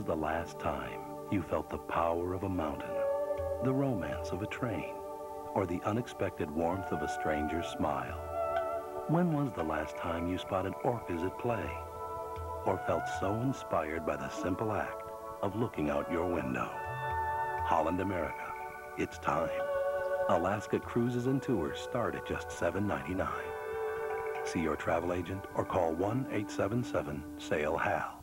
the last time you felt the power of a mountain, the romance of a train, or the unexpected warmth of a stranger's smile? When was the last time you spotted orcas at play, or felt so inspired by the simple act of looking out your window? Holland, America, it's time. Alaska cruises and tours start at just $7.99. See your travel agent or call 1-877-SAIL-HAL.